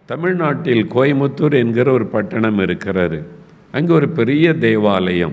தமிழ்நாட்டில் கோயமுத்தூர் என்கிற ஒரு பட்டணம் இருக்கிறது. அங்கே ஒரு பெரிய தேவாலயம்,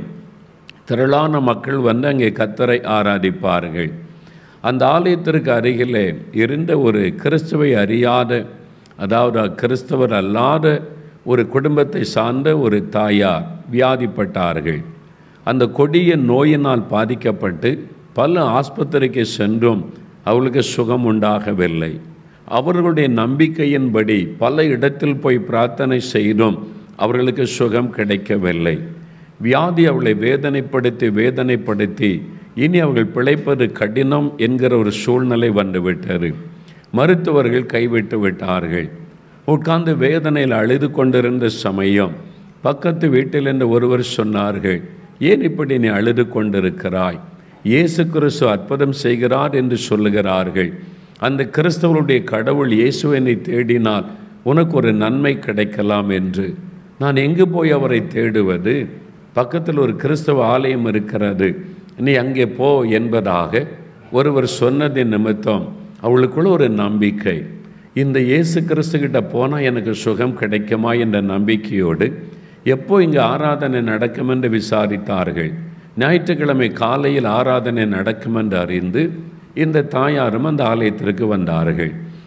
திரளான மக்கள் வந்து அங்கே கர்த்தரை ஆராதிப்பார்கள். அந்த ஆலயத்திற்கு அருகிலே இருந்த ஒரு கிறிஸ்துவை அறியாத, அதாவது கிறிஸ்தவர் அல்லாத ஒரு குடும்பத்தை சார்ந்த ஒரு தாயார் வியாதிப்பட்டார்கள். அந்த கொடிய நோயினால் பாதிக்கப்பட்டு பல ஆஸ்பத்திரிக்கு சென்றும் அவளுக்கு சுகம் உண்டாகவில்லை. அவர்களுடைய நம்பிக்கையின்படி பல இடத்தில் போய் பிரார்த்தனை செய்தும் அவர்களுக்கு சுகம் கிடைக்கவில்லை. வியாதி அவளை வேதனைப்படுத்தி இனி அவர்கள் பிழைப்பது கடினம் என்கிற ஒரு சூழ்நிலை வந்துவிட்டது. மருத்துவர்கள் கைவிட்டு விட்டார்கள். உட்கார்ந்து வேதனையில் அழுது கொண்டிருந்த சமயம் பக்கத்து வீட்டில் என்று ஒருவர் சொன்னார்கள், ஏன் இப்படி நீ அழுது கொண்டிருக்கிறாய்? இயேசு கிறிஸ்து அற்புதம் செய்கிறார் என்று சொல்லுகிறார்கள். அந்த கிறிஸ்தவருடைய கடவுள் இயேசுவை தேடினால் உனக்கு ஒரு நன்மை கிடைக்கலாம் என்று. நான் எங்கு போய் அவரை தேடுவது? பக்கத்தில் ஒரு கிறிஸ்தவ ஆலயம் இருக்கிறது, நீ அங்கே போ என்பதாக ஒருவர் சொன்னதின் நிமித்தம் அவளுக்குள்ள ஒரு நம்பிக்கை, இந்த இயேசு கிறிஸ்துக்கிட்ட போனால் எனக்கு சுகம் கிடைக்குமா என்ற நம்பிக்கையோடு எப்போ இங்கே ஆராதனை நடக்கும் என்று விசாரித்தார்கள். ஞாயிற்றுக்கிழமை காலையில் ஆராதனை நடக்கும் என்று அறிந்து இந்த தாயாரும் அந்த ஆலயத்திற்கு வந்தார்கள்.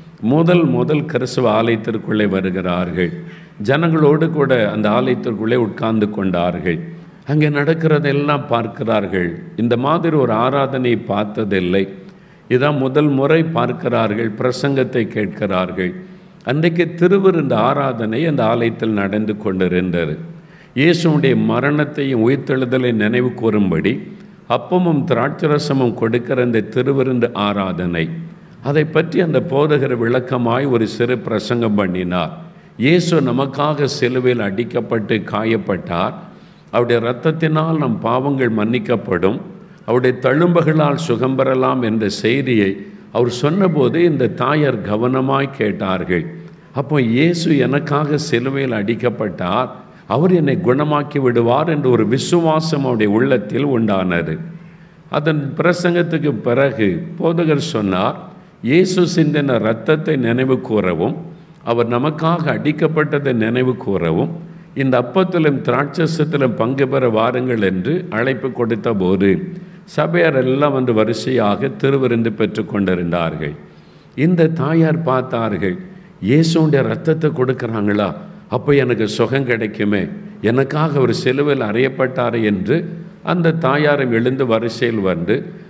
முதல் கிறிஸ்துவ ஆலயத்திற்குள்ளே வருகிறார்கள். ஜனங்களோடு கூட அந்த ஆலயத்திற்குள்ளே உட்கார்ந்து கொண்டார்கள். அங்கே நடக்கிறதெல்லாம் பார்க்கிறார்கள். இந்த மாதிரி ஒரு ஆராதனையை பார்த்ததில்லை. இதான் முதல் முறை பார்க்கிறார்கள். பிரசங்கத்தை கேட்கிறார்கள். அன்றைக்கு திருவிருந்த ஆராதனை அந்த ஆலயத்தில் நடந்து கொண்டிருந்தது. இயேசுடைய மரணத்தையும் உயிர்த்தெழுதலை நினைவு கூறும்படி அப்பமும் திராட்சரசமும் கொடுக்கிற அந்த திருவிருந்து ஆராதனை, அதை பற்றி அந்த போதகர் விளக்கமாய் ஒரு சிறு பிரசங்கம் பண்ணினார். இயேசு நமக்காக சிலுவையில் அடிக்கப்பட்டு காயப்பட்டார், அவருடைய இரத்தத்தினால் நம் பாவங்கள் மன்னிக்கப்படும், அவருடைய தழும்புகளால் சுகம் பெறலாம் என்ற செய்தியை அவர் சொன்னபோது இந்த தாயார் கவனமாய் கேட்டார்கள். அப்போ இயேசு எனக்காக சிலுவையில் அடிக்கப்பட்டார், அவர் என்னை குணமாக்கி விடுவார் என்ற ஒரு விசுவாசம் அவருடைய உள்ளத்தில் உண்டானது. அதன் பிரசங்கத்துக்கு பிறகு போதகர் சொன்னார், இயேசு சிந்தின இரத்தத்தை நினைவு கூறவும் அவர் நமக்காக அடிக்கப்பட்டதை நினைவு கூறவும் இந்த அப்பத்திலும் திராட்சசத்திலும் பங்கு பெற வாருங்கள் என்று அழைப்பு கொடுத்த போது சபையார் எல்லாம் வந்து வரிசையாக திருவிருந்து பெற்று கொண்டிருந்தார்கள். இந்த தாயார் பார்த்தார்கள், இயேசுடைய ரத்தத்தை கொடுக்குறாங்களா, அப்போ எனக்கு சுகம் கிடைக்குமே, எனக்காக ஒரு சிலுவையில் அறையப்பட்டார் என்று அந்த தாயாரை எழுந்து வரிசையில் வந்து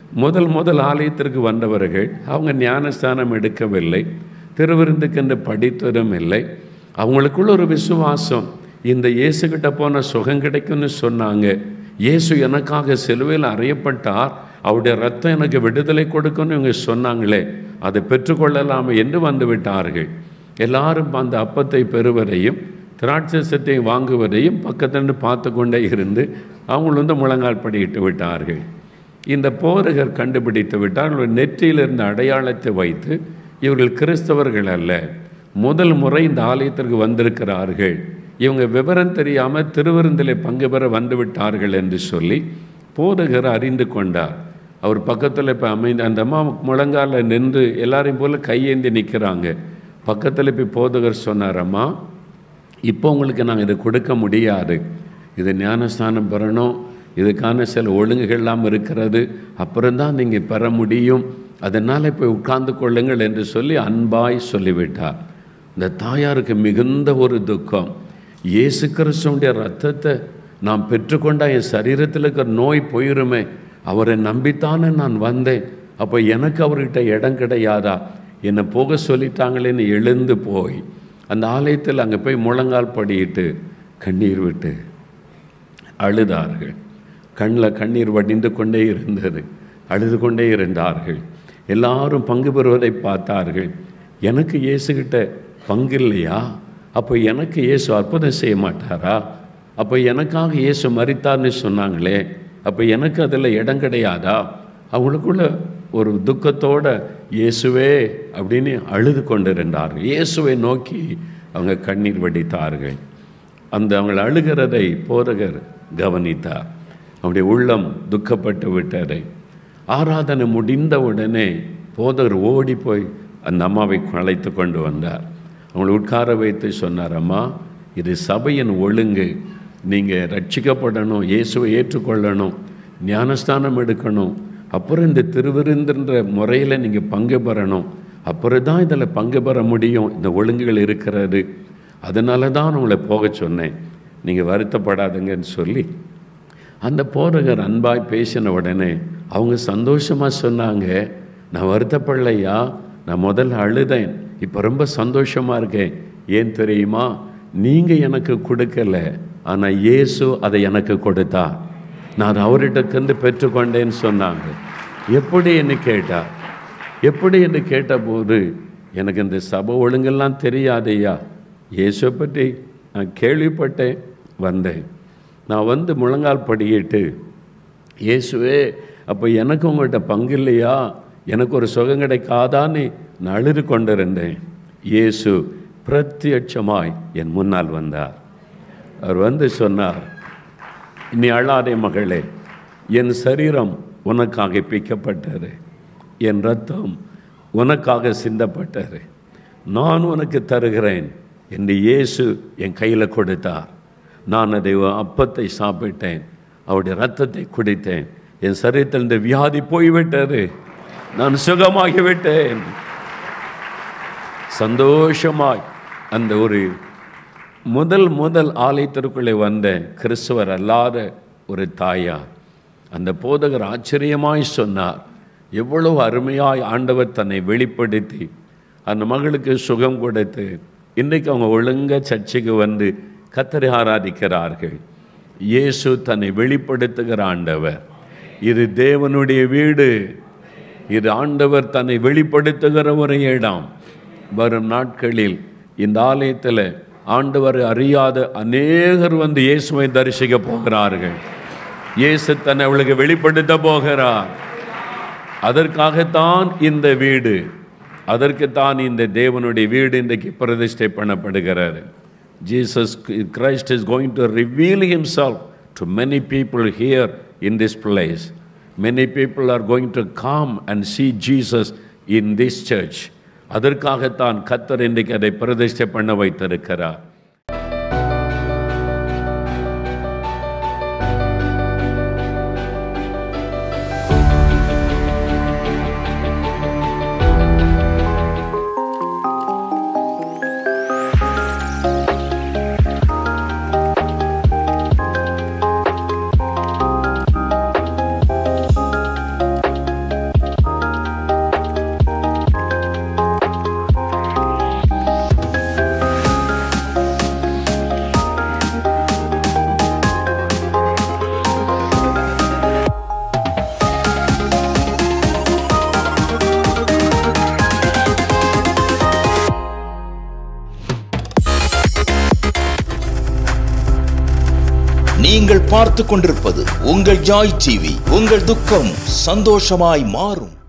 முதல் ஆலயத்திற்கு வந்தவர்கள் அவங்க ஞானஸ்தானம் எடுக்கவில்லை, திருவிருந்துக்கென்று படித்ததும் இல்லை. அவங்களுக்குள்ள ஒரு விசுவாசம், இந்த இயேசுக்கிட்ட போன சுகம் கிடைக்கும்னு சொன்னாங்க, இயேசு எனக்காக சிலுவையில் அறையப்பட்டார், அவருடைய ரத்தம் எனக்கு விடுதலை கொடுக்கும்னு இவங்க சொன்னாங்களே, அதை பெற்றுக்கொள்ளலாம் என்று வந்து விட்டார்கள். எல்லாரும் அந்த அப்பத்தை பெறுவதையும் திராட்சசத்தையும் வாங்குவதையும் பக்கத்திலிருந்து பார்த்து கொண்டே இருந்து அவங்க முழங்கால் படியிட்டு விட்டார்கள். இந்த போதகர் கண்டுபிடித்து விட்டார். நெற்றியில் இருந்த அடையாளத்தை வைத்து இவர்கள் கிறிஸ்தவர்கள் அல்ல, முதல் முறை இந்த ஆலயத்திற்கு வந்திருக்கிறார்கள், இவங்க விவரம் தெரியாமல் திருவிருந்திலே பங்கு பெற வந்து விட்டார்கள் என்று சொல்லி போதகர் அறிந்து கொண்டார். அவர் பக்கத்தில் இப்போ அமைந்து அந்த அம்மா முழங்காலில் நின்று எல்லாரையும் போல் கையேந்தி நிற்கிறாங்க. பக்கத்தில் போய் போதகர் சொன்னார், அம்மா இப்போ உங்களுக்கு நாங்கள் இதை கொடுக்க முடியாது, இது ஞானஸ்தானம் பெறணும், இதுக்கான சில ஒழுங்குகள்லாம் இருக்கிறது, அப்புறம்தான் நீங்கள் பெற முடியும், அதனால் இப்போ உட்கார்ந்து கொள்ளுங்கள் என்று சொல்லி அன்பாய் சொல்லிவிட்டார். இந்த தாயாருக்கு மிகுந்த ஒரு துக்கம், இயேசு கிறிஸ்துவுடைய ரத்தத்தை நான் பெற்றுக்கொண்டால் என் சரீரத்தில் இருக்கிற நோய் போயிருமே, அவரை நம்பித்தானே நான் வந்தேன், அப்போ எனக்கு அவர்கிட்ட இடம் கிடையாதா, என்னை போக சொல்லிட்டாங்களேன்னு எழுந்து போய் அந்த ஆலயத்தில் அங்கே போய் முழங்கால் படியிட்டு கண்ணீர் விட்டு அழுதார்கள். கண்ணில் கண்ணீர் வடிந்து கொண்டே இருந்தது, அழுது கொண்டே இருந்தார்கள். எல்லாரும் பங்கு பெறுவதை பார்த்தார்கள். எனக்கு இயேசுகிட்ட பங்கு இல்லையா, அப்போ எனக்கு இயேசு அற்புதம் செய்ய மாட்டாரா, அப்போ எனக்காக இயேசு மரித்தார்னு சொன்னாங்களே, அப்போ எனக்கு அதில் இடம் கிடையாதா, அவங்களுக்குள்ள ஒரு துக்கத்தோடு இயேசுவே அப்படின்னு அழுது கொண்டிருந்தார்கள். இயேசுவை நோக்கி அவங்க கண்ணீர் வடித்தார்கள். அவங்கள் அழுகிறதை போதகர் கவனித்தார். அவருடைய உள்ளம் துக்கப்பட்டு விட்டதை. ஆராதனை முடிந்த உடனே போதகர் ஓடி போய் அந்த அம்மாவை அழைத்து கொண்டு வந்தார். அவங்களை உட்கார வைத்து சொன்னார், அம்மா இது சபையின் ஒழுங்கு, நீங்கள் ரட்சிக்கப்படணும், இயேசுவை ஏற்றுக்கொள்ளணும், ஞானஸ்தானம் எடுக்கணும், அப்புறம் இந்த திருவிருந்துன்ற முறையில் நீங்கள் பங்கு பெறணும், அப்புறம் தான் இதில் பங்கு பெற முடியும், இந்த ஒழுங்குகள் இருக்கிறது, அதனால தான் உங்களை போக சொன்னேன், நீங்கள் வருத்தப்படாதுங்கன்னு சொல்லி அந்த போதகர் அன்பாய் பேசின உடனே அவங்க சந்தோஷமாக சொன்னாங்க, நான் வருத்தப்படலையா, நான் முதல்ல அழுதேன், இப்போ ரொம்ப சந்தோஷமாக இருக்கேன். ஏன் தெரியுமா, நீங்கள் எனக்கு கொடுக்கல, ஆனால் இயேசு அதை எனக்கு கொடுத்தா, நான் அவர்கிட்டருந்து பெற்றுக்கொண்டேன்னு சொன்னாங்க. எப்படி என்று கேட்டார். எப்படி என்று கேட்டபோது, எனக்கு இந்த சபை ஒழுங்கெல்லாம் தெரியாதையா, இயேசுவை பற்றி நான் கேள்விப்பட்டேன், வந்தேன். நான் வந்து முழங்கால் படியிட்டு, இயேசுவே அப்போ எனக்கு உங்கள்கிட்ட பங்கு இல்லையா, எனக்கு ஒரு சுகம் கிடைக்காதான்னு நான் அழுது கொண்டிருந்தேன். இயேசு பிரத்யட்சமாய் என் முன்னால் வந்தார். அவர் வந்து சொன்னார், நீ அழாதே மகளே, என் சரீரம் உனக்காக பிக்கப்பட்டது, என் ரத்தம் உனக்காக சிந்தப்பட்டது, நான் உனக்கு தருகிறேன் என்று இயேசு என் கையில் கொடுத்தார். நான் அதை அப்பத்தை சாப்பிட்டேன், அவருடைய ரத்தத்தை குடித்தேன், என் சரீரத்தில் இந்த வியாதி போய்விட்டது, நான் சுகமாகிவிட்டேன். சந்தோஷமாய் அந்த ஒரு முதல் ஆலயத்திற்குள்ளே வந்த கிறிஸ்துவர் அல்லாத ஒரு தாயார், அந்த போதகர் ஆச்சரியமாய் சொன்னார், எவ்வளவு அருமையாய் ஆண்டவர் தன்னை வெளிப்படுத்தி அந்த மகளுக்கு சுகம் கொடுத்து இன்றைக்கு அவங்க ஒழுங்காக சர்ச்சைக்கு வந்து கர்த்தரை ஆராதிக்கிறார்கள். இயேசு தன்னை வெளிப்படுத்துகிற ஆண்டவர். இது தேவனுடைய வீடு, இது ஆண்டவர் தன்னை வெளிப்படுத்துகிற ஒரு இடம். வரும் நாட்களில் இந்த ஆலயத்தில் ஆண்டவர் அறியாத அநேகர் வந்து இயேசுவை தரிசிக்க போகிறார்கள். இயேசு தன்னை அவளுக்கு வெளிப்படுத்த போகிறார். அதற்காகத்தான் இந்த வீடு, அதற்குத்தான் இந்த தேவனுடைய வீடு இன்றைக்கு பிரதிஷ்டை பண்ணப்படுகிறது. Jesus Christ is going to reveal himself to many people here in this place. Many people are going to come and see Jesus in this church. அதற்காகத்தான் கர்த்தர் இன்றைக்கு அதை பிரதிஷ்டை பண்ண வைத்திருக்கிறார். நீங்கள் பார்த்து கொண்டிருப்பது உங்கள் ஜாய் டிவி. உங்கள் துக்கம் சந்தோஷமாய் மாறும்.